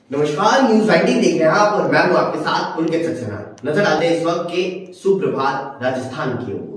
नमस्कार, न्यूज 19 देख रहे हैं आप और मैं हूं आपके साथ पुलकित सक्सेना। नजर डालते हैं इस वक्त के सुप्रभात राजस्थान की ओर।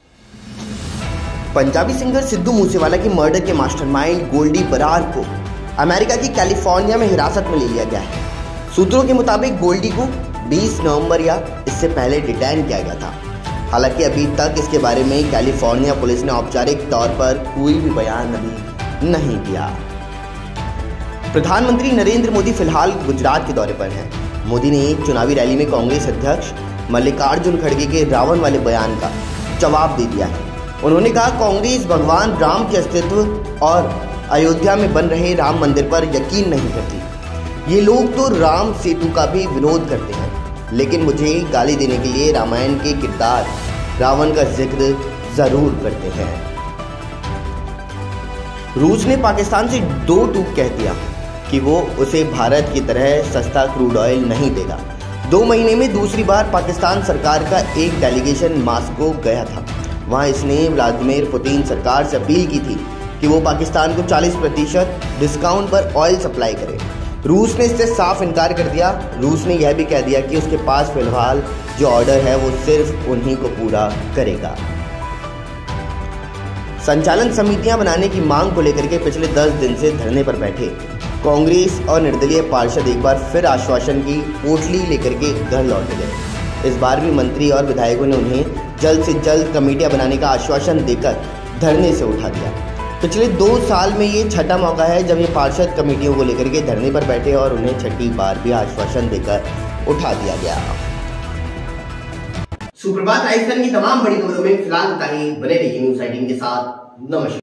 पंजाबी सिंगर सिद्धू मूसेवाला की मर्डर के मास्टरमाइंड गोल्डी बरार को अमेरिका की कैलिफोर्निया में हिरासत में ले लिया गया है। सूत्रों के मुताबिक गोल्डी को 20 नवंबर या इससे पहले डिटेन किया गया था। हालांकि अभी तक इसके बारे में कैलिफोर्निया पुलिस ने औपचारिक तौर पर कोई भी बयान अभी नहीं दिया। प्रधानमंत्री नरेंद्र मोदी फिलहाल गुजरात के दौरे पर हैं। मोदी ने एक चुनावी रैली में कांग्रेस अध्यक्ष मल्लिकार्जुन खड़गे के रावण वाले बयान का जवाब दे दिया है। उन्होंने कहा, कांग्रेस भगवान राम के अस्तित्व और अयोध्या में बन रहे राम मंदिर पर यकीन नहीं करती। ये लोग तो राम सेतु का भी विरोध करते हैं, लेकिन मुझे गाली देने के लिए रामायण के किरदार रावण का जिक्र जरूर करते हैं। रूस ने पाकिस्तान से दो टूक कह दिया कि वो उसे भारत की तरह सस्ता क्रूड ऑयल नहीं देगा। 2 महीने में दूसरी बार पाकिस्तान सरकार का एक डेलीगेशन मास्को गया था। वहां इसने व्लादिमीर पुतिन सरकार से अपील की थी कि वो पाकिस्तान को 40% डिस्काउंट पर ऑयल सप्लाई करे। रूस ने इससे साफ इनकार कर दिया। रूस ने यह भी कह दिया कि उसके पास फिलहाल जो ऑर्डर है वो सिर्फ उन्हीं को पूरा करेगा। संचालन समितियां बनाने की मांग को लेकर के पिछले 10 दिन से धरने पर बैठे कांग्रेस और निर्दलीय पार्षद एक बार फिर आश्वासन की पोटली लेकर के घर लौट गए। इस बार भी मंत्री और विधायकों ने उन्हें जल्द से जल्द कमेटियां बनाने का आश्वासन देकर धरने से उठा दिया। पिछले 2 साल में ये छठा मौका है जब ये पार्षद कमेटियों को लेकर के धरने पर बैठे और उन्हें छठी बार भी आश्वासन देकर उठा दिया गया। सुप्रभात राजस्थान की तमाम बड़ी खबरों में फिलहाल बने रहिए न्यूज 18 के साथ। नमस्कार।